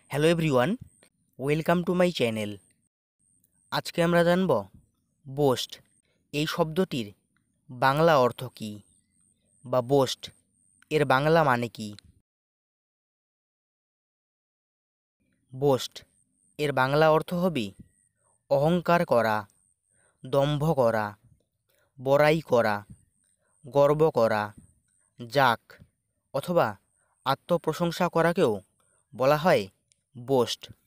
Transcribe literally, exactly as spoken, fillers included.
Hello everyone, welcome to my channel. আজকে আমরা জানব বোস্ট এই শব্দটির বাংলা অর্থ কী বা বোস্ট এর বাংলা মানে কি। বোস্ট এর বাংলা অর্থ হবে অহংকার করা, দম্ভ করা, বড়াই করা, গর্ব করা, জাক অথবা আত্মপ্রশংসা করাকেও বলা হয় বোস্ট।